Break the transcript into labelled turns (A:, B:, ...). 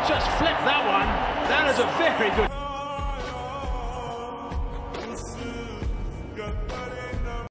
A: just flipped that one. That is a very good...